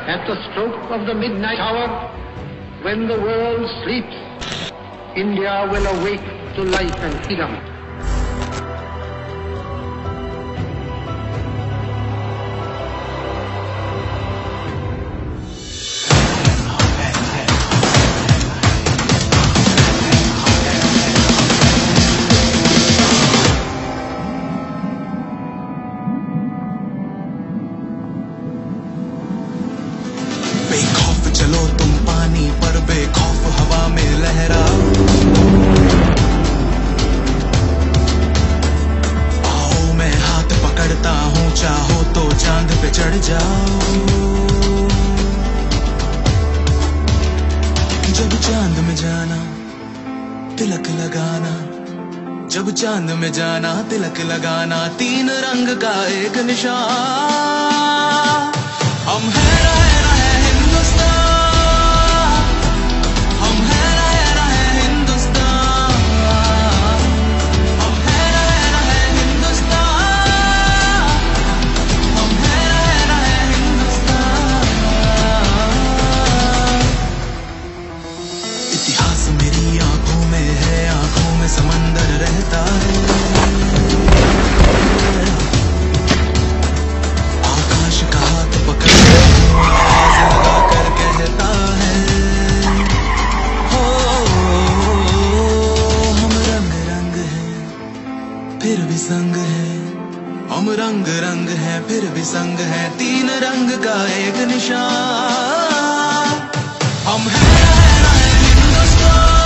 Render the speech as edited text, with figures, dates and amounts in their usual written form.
At the stroke of the midnight hour, when the world sleeps, India will awake to life and freedom. बेखौफ चलो तुम पानी पर, बेखौफ हवा में लहराओ। आओ मैं हाथ पकड़ता हूँ, चाहो तो चांद पे चढ़ जाओ। जब चांद में जाना तिलक लगाना, जब चांद में जाना तिलक लगाना, तीन रंग का एक निशान। हम हैं समंदर रहता है, आकाश का हाथ पकड़ आवाज लगा कर कहता है, हो हम रंग रंग हैं फिर भी संग है, हम रंग रंग हैं फिर भी संग है, तीन रंग का एक निशान। हम हैं हिंदुस्तान।